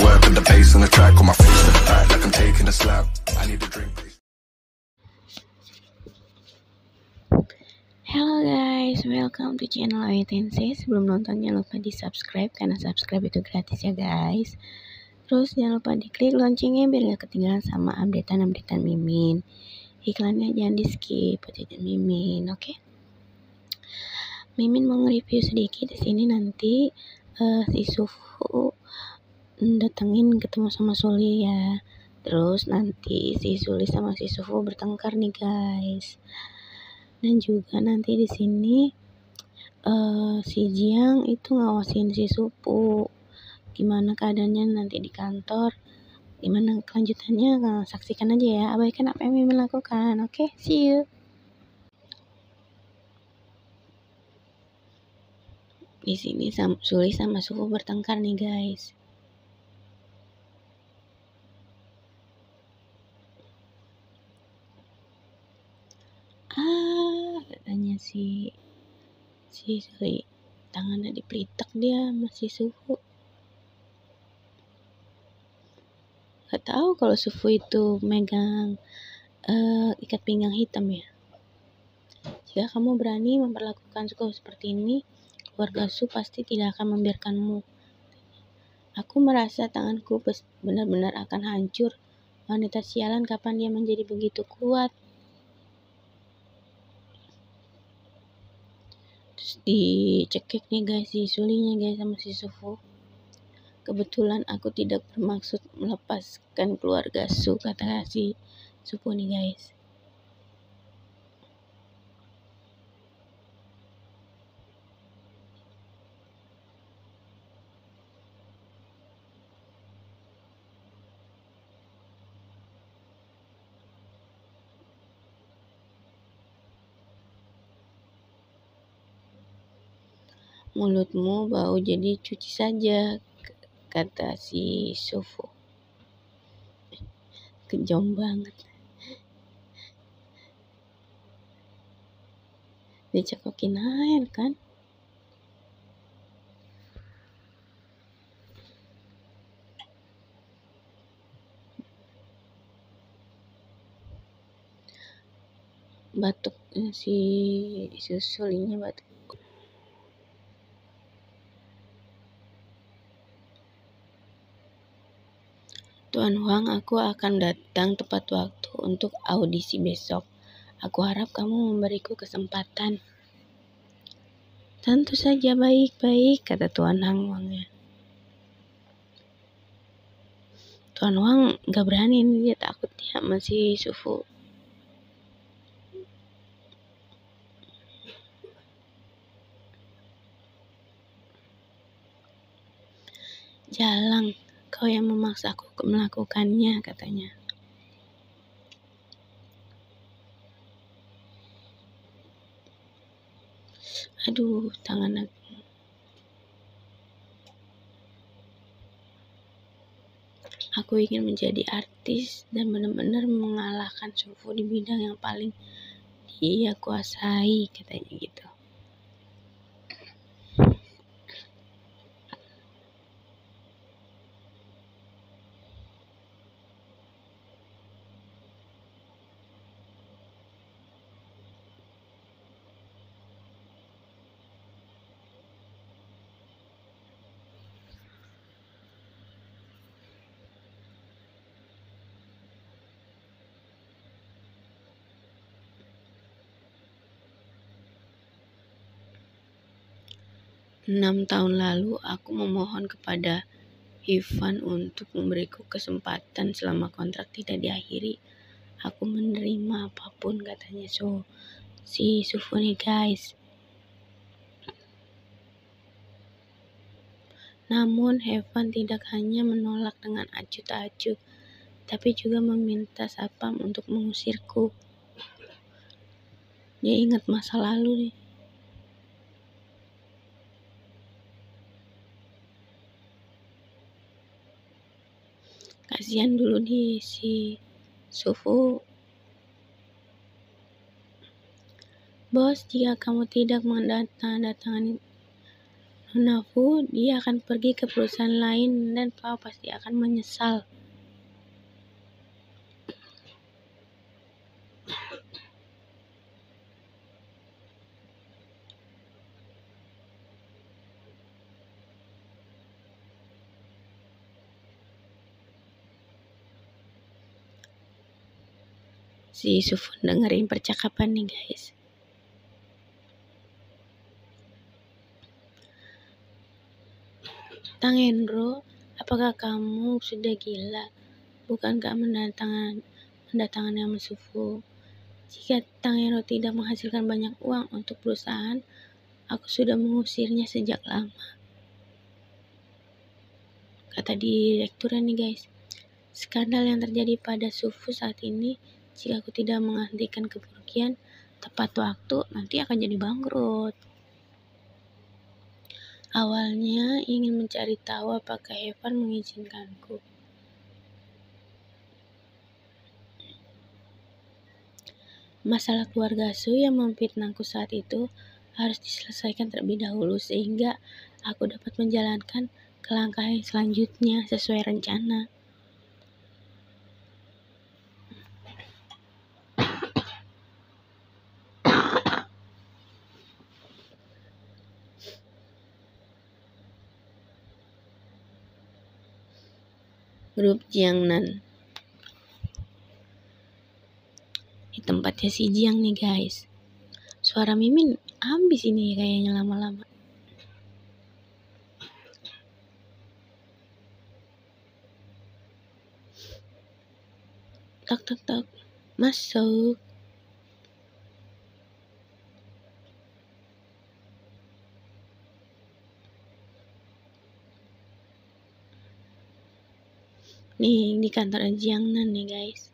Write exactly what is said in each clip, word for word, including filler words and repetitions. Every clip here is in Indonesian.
work with the bass on the track, on my face to the back like I'm taking a slap. I need a drink. Hello guys, welcome to channel Aitense. Sebelum nonton jangan lupa di subscribe, karena subscribe itu gratis ya guys. Terus jangan lupa diklik loncengnya biar gak ketinggalan sama updatean-updatean Mimin. Iklannya jangan di skip, jajan Mimin, oke? Okay? Mimin mau nge-review sedikit di sini nanti uh, si Sufu datengin ketemu sama Suli ya. Terus nanti si Suli sama si Sufu bertengkar nih guys. Dan juga nanti di sini uh, si Jiang itu ngawasin si Sufu. Gimana keadaannya nanti di kantor, gimana kelanjutannya, nah, saksikan aja ya. Abaikan apa yang Mimin lakukan. Oke, okay? See you. Di sini Sam, Suli sama Sufu bertengkar nih guys. Ah, katanya si si Suli tangannya dipelitek dia masih Sufu. Gak tahu kalau Sufu itu megang uh, ikat pinggang hitam ya. Jika kamu berani memperlakukan Sufu seperti ini, keluarga Su pasti tidak akan membiarkanmu. Aku merasa tanganku benar-benar akan hancur. Wanita sialan, kapan dia menjadi begitu kuat? Terus dicekik nih guys si Sulinya guys sama si Sufu. Kebetulan aku tidak bermaksud melepaskan keluarga Su, kata si Sufu nih guys. Mulutmu bau, jadi cuci saja, kata si Sufu. Kejam banget. Dicekokin air kan. Batuk si Susulinya batuk. Tuan Huang, aku akan datang tepat waktu untuk audisi besok. Aku harap kamu memberiku kesempatan. Tentu saja, baik-baik, kata Tuan Huangnya. Tuan Huang gak berani, dia takut dia masih Sufu. Jalang, kau yang memaksaku melakukannya, katanya. Aduh, tangan aku. Aku ingin menjadi artis dan benar-benar mengalahkan Sufu di bidang yang paling dia kuasai, katanya gitu. Enam tahun lalu aku memohon kepada Ivan untuk memberiku kesempatan selama kontrak tidak diakhiri. Aku menerima apapun, katanya so si Sufu nih guys. Namun Evan tidak hanya menolak dengan acuh tak acuh, tapi juga meminta Sapam untuk mengusirku. Dia ingat masa lalu nih. Kasihan dulu di si Sufu. Bos, jika kamu tidak mendatangani Nona Fu, dia akan pergi ke perusahaan lain dan Pao pasti akan menyesal. Si Sufun dengerin percakapan nih guys. Tang Hendro, apakah kamu sudah gila? Bukankah mendatangkan mendatangkan yang Sufu? Jika Tang Hendro tidak menghasilkan banyak uang untuk perusahaan, aku sudah mengusirnya sejak lama. Kata direkturnya nih guys. Skandal yang terjadi pada Sufu saat ini, jika aku tidak menghentikan kepergian tepat waktu, nanti akan jadi bangkrut. Awalnya ingin mencari tahu apakah Evan mengizinkanku. Masalah keluarga Su yang memfitnahku saat itu harus diselesaikan terlebih dahulu sehingga aku dapat menjalankan ke langkah yang selanjutnya sesuai rencana. Grup Jiangnan. Di tempatnya si Jiang nih guys. Suara Mimin habis ini kayaknya lama-lama. Tok tok tok. Masuk. Nih di kantor Jiangnan nih guys.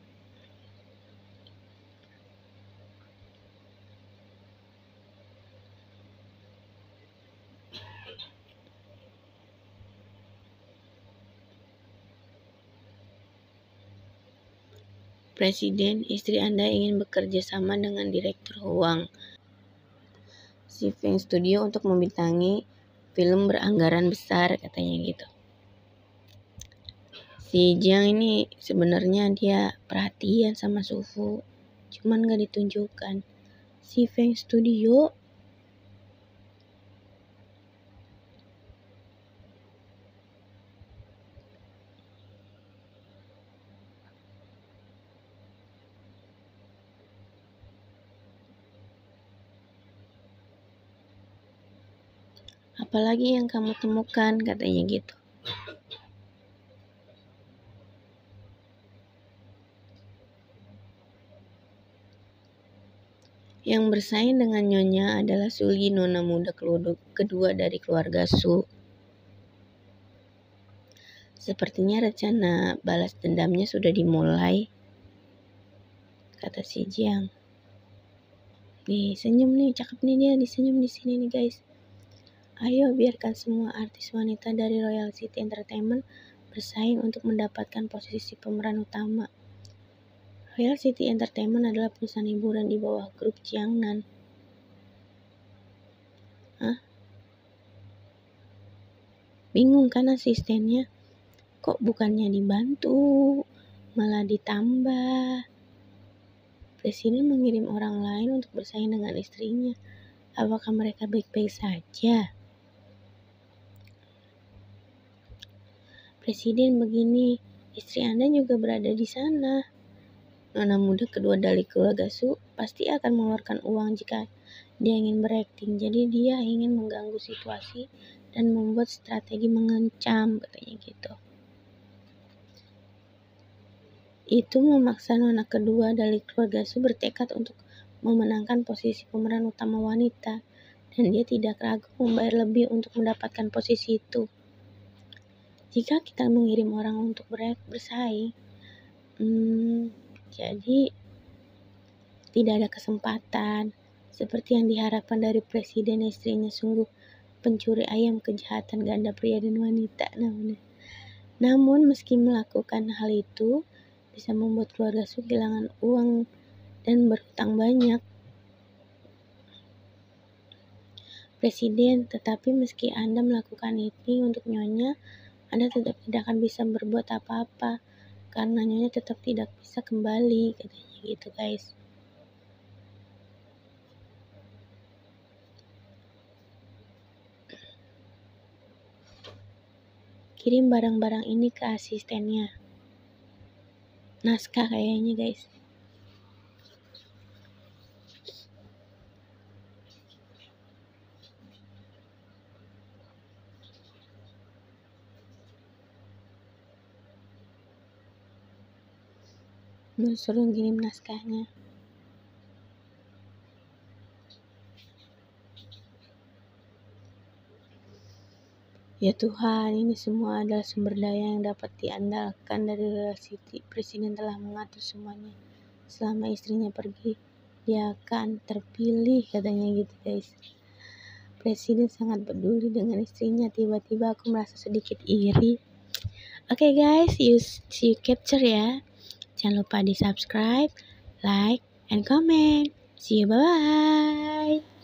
Presiden, istri Anda ingin bekerja sama dengan Direktur Huang Si Feng Studio untuk membintangi film beranggaran besar, katanya gitu. Si Jiang ini sebenarnya dia perhatian sama Sufu, cuman gak ditunjukkan. Si Feng Studio apalagi yang kamu temukan, katanya gitu. Yang bersaing dengan Nyonya adalah Suli, nona muda kedua dari keluarga Su. Sepertinya rencana balas dendamnya sudah dimulai, kata si Jiang. Nih senyum nih, cakep nih dia disenyum di sini nih guys. Ayo biarkan semua artis wanita dari Royal City Entertainment bersaing untuk mendapatkan posisi pemeran utama. Royal City Entertainment adalah perusahaan hiburan di bawah grup Jiangnan. Hah? Bingung kan asistennya? Kok bukannya dibantu, malah ditambah. Presiden mengirim orang lain untuk bersaing dengan istrinya. Apakah mereka baik-baik saja? Presiden begini, istri Anda juga berada di sana. Nona muda kedua dari keluarga Su pasti akan mengeluarkan uang jika dia ingin berakting. Jadi dia ingin mengganggu situasi dan membuat strategi mengancam, katanya gitu. Itu memaksa nona kedua dari keluarga Su bertekad untuk memenangkan posisi pemeran utama wanita, dan dia tidak ragu membayar lebih untuk mendapatkan posisi itu. Jika kita mengirim orang untuk bersaing, hmm, jadi tidak ada kesempatan seperti yang diharapkan dari presiden. Istrinya sungguh pencuri ayam kejahatan ganda pria dan wanita. Namun, namun meski melakukan hal itu bisa membuat keluarga Su kehilangan uang dan berhutang banyak. presiden. Tetapi meski Anda melakukan ini untuk Nyonya, Anda tetap tidak akan bisa berbuat apa-apa karena Nyonya tetap tidak bisa kembali, katanya gitu guys. Kirim barang-barang ini ke asistennya. Naskah kayaknya guys. Mau suruh kirim naskahnya. Ya Tuhan, ini semua adalah sumber daya yang dapat diandalkan dari relasi presiden telah mengatur semuanya. Selama istrinya pergi, dia akan terpilih, katanya gitu guys. Presiden sangat peduli dengan istrinya. Tiba-tiba aku merasa sedikit iri. Oke okay guys, you see capture ya. Jangan lupa di subscribe, like, and comment. See you, bye bye.